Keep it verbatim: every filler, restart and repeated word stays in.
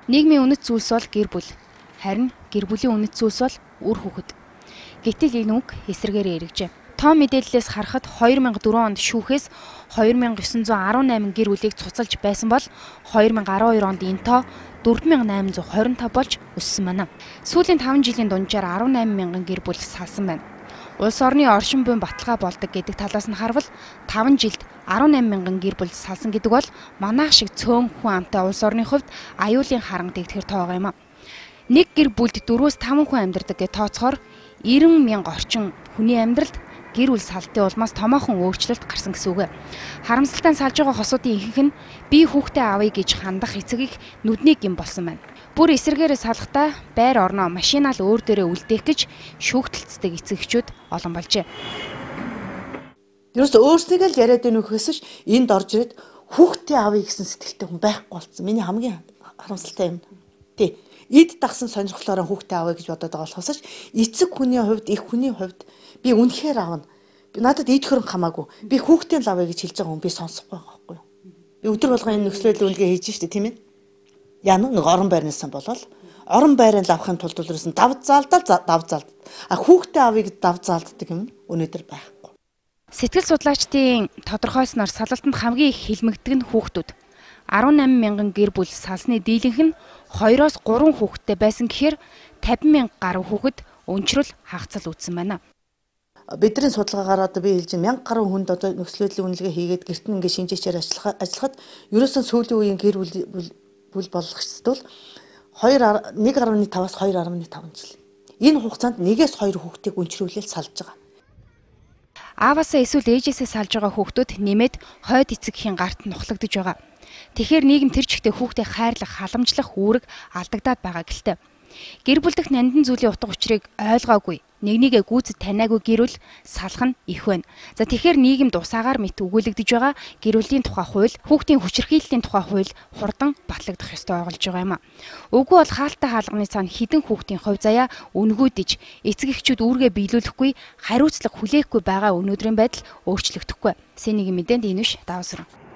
Нийгмийн үнэт зүйлс бол гэр бүл. Харин гэр бүлийн үнэт зүйлс бол үр хүүхэд. Гэтэл энэ үг эсрэгээр эргэжээ. Тоо мэдээллээс харахад хоёр мянга дөрвөн онд шүүхээс хоёр мянга девин зуун арван найман гэр бүлийг цуцалж байсан бол хоёр мянга арван хоёр онд энэ тоо дөрвөн мянга найман зуун хорин тав болж өссөн байна. Сүүлийн таван жилийн дунджаар арван найман мянган гэр бүл салсан байна. Улс орны оршин буйн баталгаа болдог гэдэг талаас нь харвал таван жилд арван найман мянган гэр бүл салсан гэдэг бол манайх шиг цөөн хүн амтай улс орны хувьд аюулын харанг дэгтгэр тоогоо юм а. Нэг гэр бүлд дөрвөөс таван хүн амьдардаг гэж тооцохоор найман мянга орчим хүний амьдралд гэр бүл салтын улмаас томоохон өөрчлөлт гарсан гэсэн үг. Харамсалтай салж байгаа хосуудын ихэнх нь би хүүхдээ авъя гэж хандах эцгийг нүдний гин болсон байна. Бүр эсэргээрээ салахтаа байр орноо машинаал өөр дээрээ үлдээх гэж шүүхтэлцдэг эцэгчүүд олон болжээ. Ерөөсөө өөрсдөө л яриад байноу гэхээс энд орж ирээд хүүхдээ авъя гэсэн сэтгэлтэй хүн байхгүй болсон. Миний хамгийн харамсалтай юм. Тий. Эд дагсан сонирхлоор хүүхдээ авъя гэж бодоод байгаа болохоос эцэг хүний хувьд, их хүний хувьд би үнэхээр аавна. Би надад эд хөрөнгө хамаагүй. Би хүүхдээ л авъя гэж хэлж байгаа хүн би сонсохгүй байгаа байхгүй юу? Би өдөр болгон энэ нөхцөлөд үлгээ хийж штэ тийм ээ. Яна нэг орон байрнаас болол орон байранд авахын тулд үлрсэн дав заалдал дав заалд. А хүүхдээ авъя гэж дав заалддаг юм өнөөдөр байхгүй. Сэтгэл судлаачдын тодорхойсноор салалтанд хамгийн их хилмигдэг нь хүүхдүүд. арван найман мянган гэр бүл салсны дийлэнх нь хоёроос гурван хүүхэдтэй байсан гэхээр тавин мянга гаруй хүүхэд өнчрөл хагацал үүссэн байна. Бидний судалгаагаар одоо би хэлж мянга гаруй хүнд одоо нөхцөлөдлийн үнэлгээ хийгээд гэрт нь ингээ шинжээчээр ажиллахад ерөөсөн сүүлийн үеийн гэр бүл бүл болгочдол хоёр нэг гаруй таваас хоёр гаруй таван жил. Энэ хугацаанд нэгээс хоёр хүүхдийг өнчрүүлэл салж байгаа. Ааваасаа эсвэл ээжээсээ салж байгаа хүүхдүүд нэмээд хойд эцэгхийн гарт нухлагдж байгаа. Тэгэхээр нийгэм тэр чигтээ хүүхдээ хайрлах, халамжлах үүрэг алдагдаад байгаа гэлтэй. Гэр бүл дэх нандин зүйлийн утга учирыг ойлгоогүй, нэг нэгэ гүйцэд таниагүй гэр бүл салах нь их байна. За тэгэхээр нийгэмд усаагаар мэт өгүүлэгдэж байгаа гэр бүлийн тухай хууль, хүүхдийн хүчирхийллийн тухай хууль хурдан батлагдах ёстой ойлж байгаа юм а. Үгүй бол хаалттай хаалганы цаана хідэн хүүхдийн хувь заяа үнгүүдэж, эцэг эхчүүд үүргээ биелүүлэхгүй, хариуцлага хүлээхгүй байгаа өнөөдрийн байдал өөрчлөгдөхгүй. Сэнийг мэдээнд энэ биш давсран.